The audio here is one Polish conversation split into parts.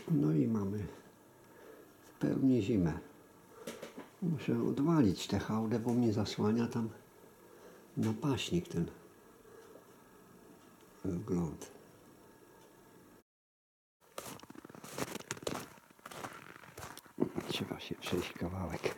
No i mamy w pełni zimę. Muszę odwalić tę hałdę, bo mnie zasłania tam napaśnik ten wgląd. Trzeba się przejść kawałek.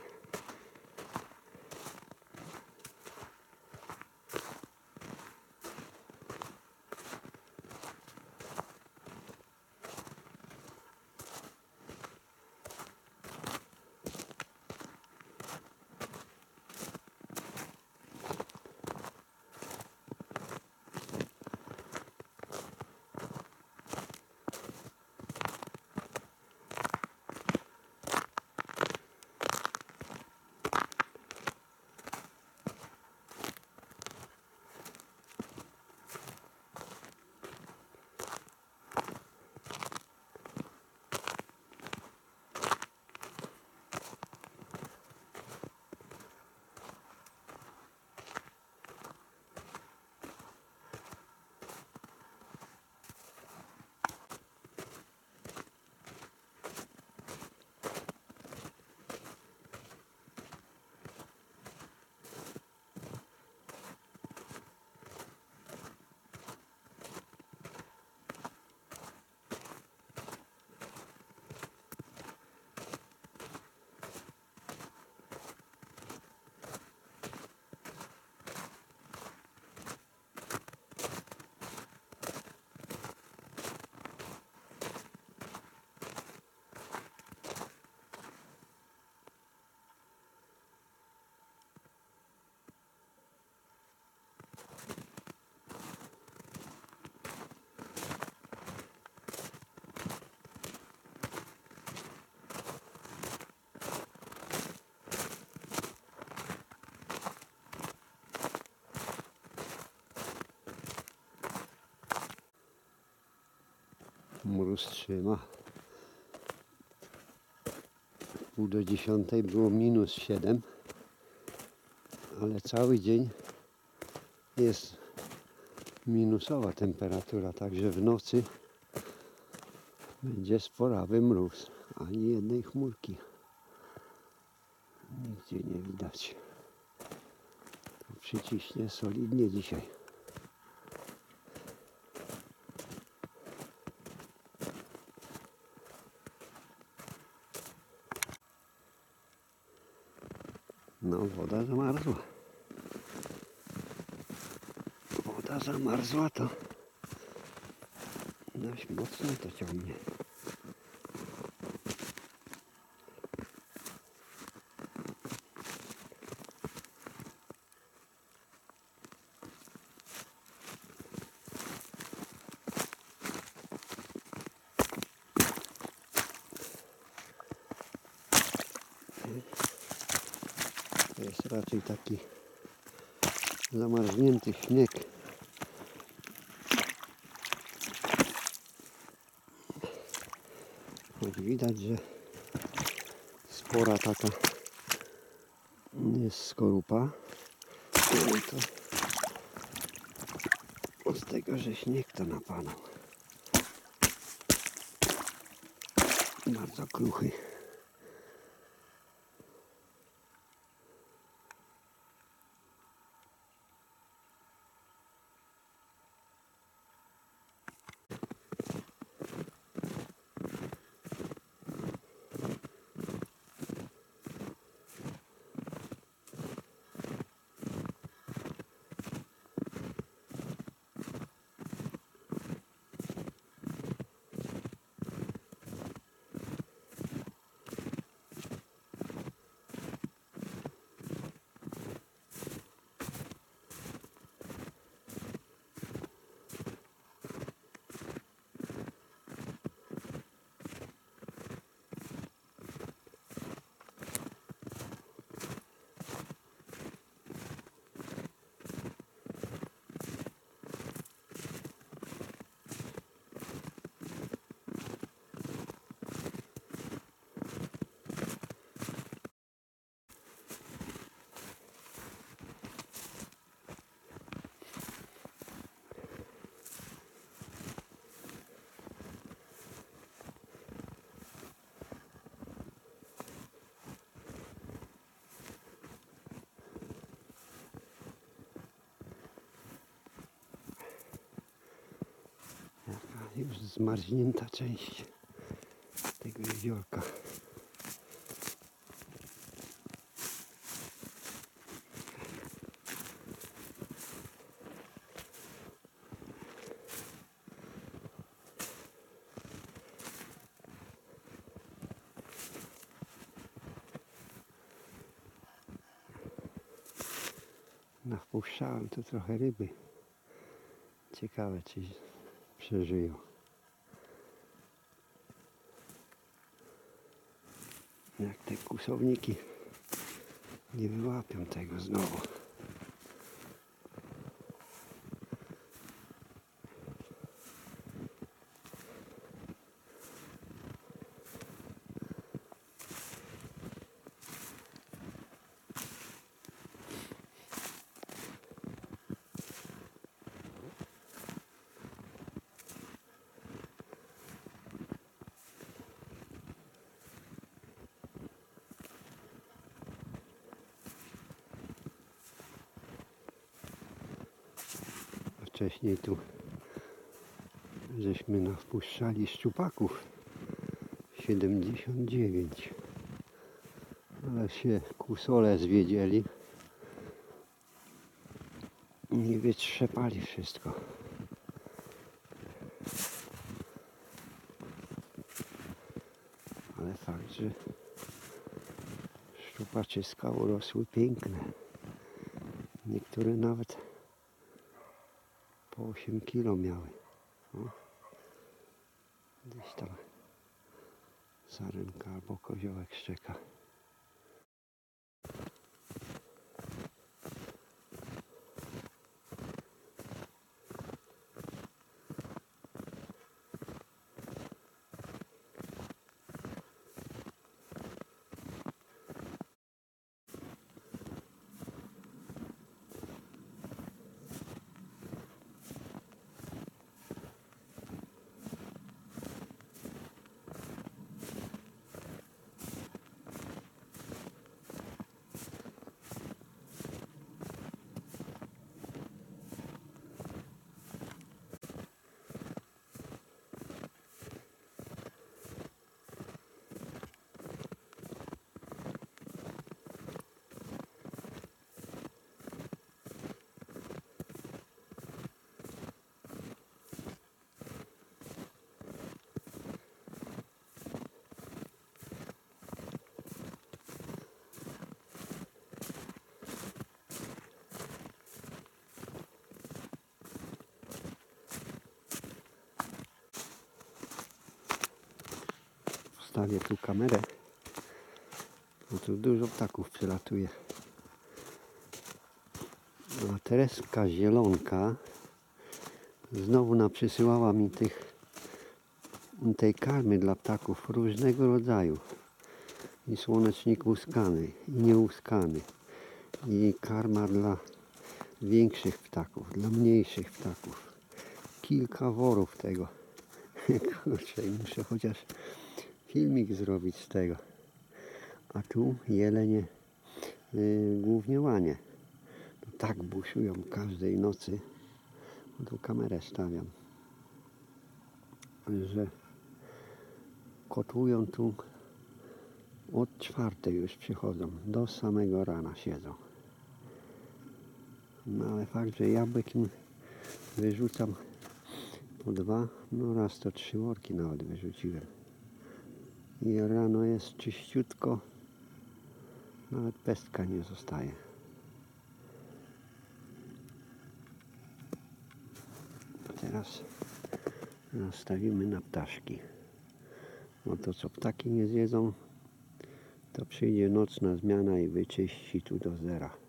Mróz trzyma. Pół do 10 było -7, ale cały dzień jest minusowa temperatura, także w nocy będzie sporawy mróz. Ani jednej chmurki nigdzie nie widać. To przyciśnie solidnie dzisiaj. No, woda zamarzła. Woda zamarzła, to dość mocno to ciągnie. To jest raczej taki zamarznięty śnieg. Choć widać, że spora taka jest skorupa. To z tego, że śnieg to napadał. Bardzo kruchy. Już zmarznięta część tego jeziorka. Nawpuszczałem tu trochę ryby. Ciekawe, czy przeżyją. Jak te kusowniki nie wyłapią tego znowu. Wcześniej tu żeśmy nawpuszczali szczupaków 79, ale się kusole zwiedzieli i wytrzepali wszystko. Ale fakt, że szczupaczyska urosły piękne. Niektóre nawet po 8 kilo miały. O. Gdzieś tam sarenka albo koziołek szczeka. Wstawię tu kamerę, bo tu dużo ptaków przylatuje. A Tereska Zielonka znowu naprzysyłała mi tej karmy dla ptaków różnego rodzaju. I słonecznik łuskany, i niełuskany. I karma dla większych ptaków, dla mniejszych ptaków. Kilka worów tego. Kurczę, muszę chociaż filmik zrobić z tego. A tu jelenie, głównie łanie. No tak buszują każdej nocy. Tu kamerę stawiam. Że kotłują tu od 4 już przychodzą. Do samego rana siedzą. No ale fakt, że jabłek im wyrzucam po 2, no raz to 3 worki nawet wyrzuciłem. I rano jest czyściutko, nawet pestka nie zostaje. A teraz nastawimy na ptaszki. No to co ptaki nie zjedzą, to przyjdzie nocna zmiana i wyczyści tu do zera.